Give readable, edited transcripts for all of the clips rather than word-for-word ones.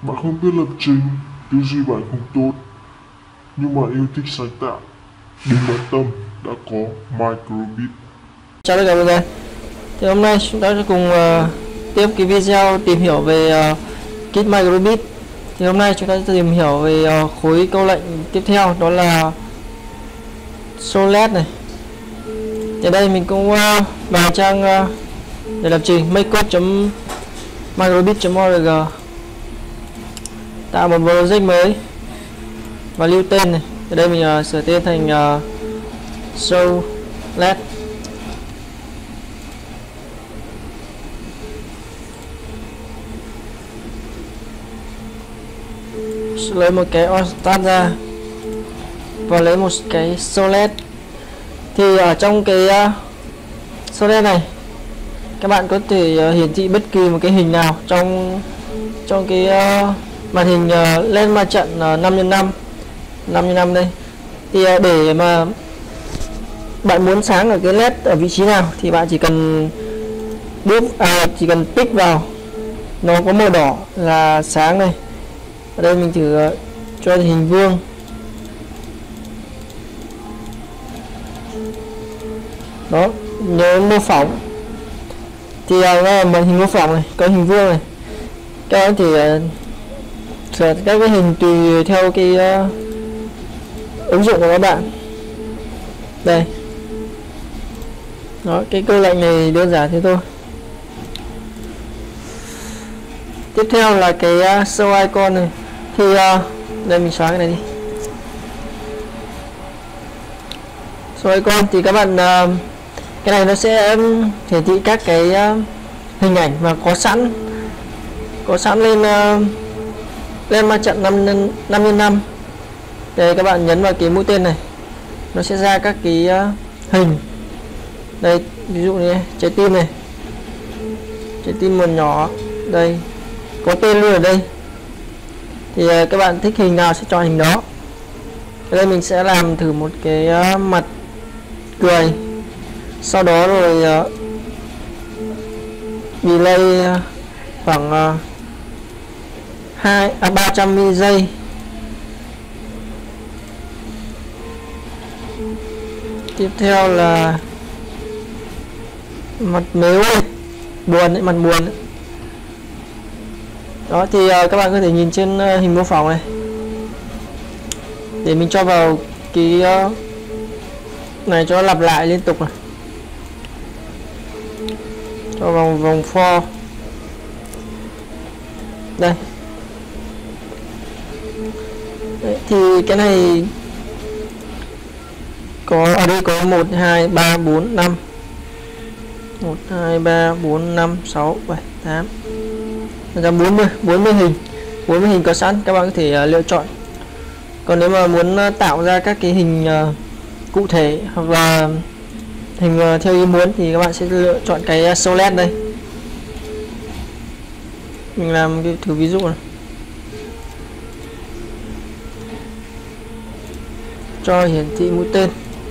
Bạn không biết lập trình, tư duy bạn không tốt, nhưng bạn yêu thích sáng tạo. Đừng bận tâm, đã có Microbit. Chào tất cả mọi người. Thì hôm nay chúng ta sẽ cùng tiếp cái video tìm hiểu về kit Microbit. Thì hôm nay chúng ta sẽ tìm hiểu về khối câu lệnh tiếp theo, đó là Solid này. Thì đây mình cũng vào trang để lập trình makecode.microbit.org, tạo một project mới và lưu tên này. Ở đây mình sửa tên thành Solid. Lấy một cái onStart ra và lấy một cái Solid. Thì ở trong cái Solid này các bạn có thể hiển thị bất kỳ một cái hình nào trong cái màn hình LED ma trận 5x5 đây. Thì để mà bạn muốn sáng ở cái LED ở vị trí nào thì bạn chỉ cần chỉ cần pick vào, nó có màu đỏ là sáng này. Ở đây mình thử cho hình vuông. Đó, nhớ mô phỏng. Thì màn hình mô phỏng này có hình vuông này. Các bạn thì sửa các cái hình tùy theo cái ứng dụng của các bạn. Đây. Đó, cái câu lệnh này đơn giản thế thôi. Tiếp theo là cái show icon này. Thì đây mình xóa cái này đi. Show icon thì các bạn cái này nó sẽ hiển thị các cái hình ảnh mà có sẵn lên ma trận 5x5. Đây, các bạn nhấn vào cái mũi tên này, nó sẽ ra các cái hình. Đây, ví dụ như trái tim này, trái tim một nhỏ đây, có tên luôn ở đây. Thì các bạn thích hình nào sẽ chọn hình đó. Ở đây mình sẽ làm thử một cái mặt cười, sau đó rồi delay khoảng 300 giây. Tiếp theo là mặt mếu này, buồn đấy, mặt buồn đấy. Đó thì các bạn có thể nhìn trên hình mô phỏng này. Để mình cho vào cái này cho nó lặp lại liên tục này. Cho vào vòng for. Đây. Đấy, thì cái này có ở đây có 1 2 3 4 5. 1 2 3 4 5 6 7 8. Ra 40 hình có sẵn, các bạn có thể lựa chọn. Còn nếu mà muốn tạo ra các cái hình cụ thể hoặc là hình theo ý muốn thì các bạn sẽ lựa chọn cái Solid đây. Mình làm cái thử ví dụ này. Cho hiển thị mũi tên.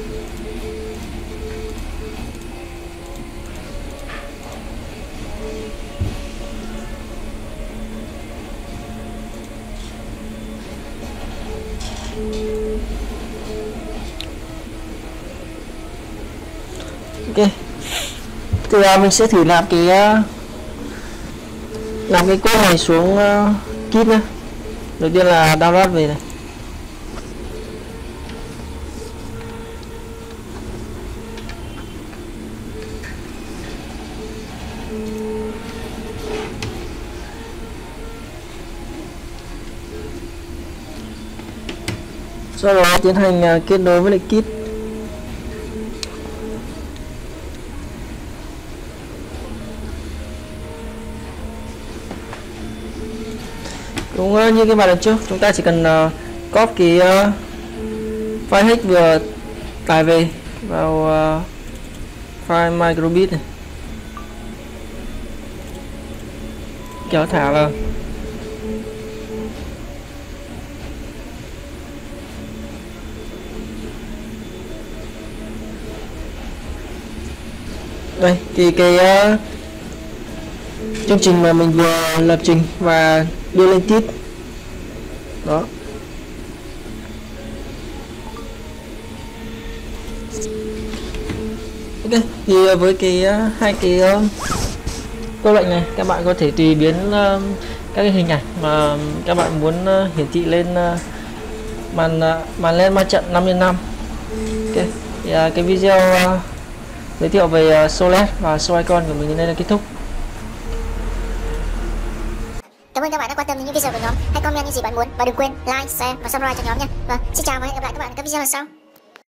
Ok, thì mình sẽ thử làm cái code này xuống kit nhé. Đầu tiên là download về này. Sau đó tiến hành kết nối với lại kit. Cũng như cái bài lần trước, chúng ta chỉ cần copy cái file hex vừa tải về vào file Microbit này, kéo thả vào. Đây thì cái chương trình mà mình vừa lập trình và đưa lên tiết đó. Ok, thì với cái hai cái câu lệnh này các bạn có thể tùy biến các cái hình ảnh mà các bạn muốn hiển thị lên màn lên ma trận 5x5. Ok, thì cái video giới thiệu về show LED và show icon của mình đến đây là kết thúc. Cảm ơn các bạn đã quan tâm đến những video của nhóm. Hãy comment những gì bạn muốn và đừng quên like, share và subscribe cho nhóm nha. Và xin chào và hẹn gặp lại các bạn ở các video lần sau.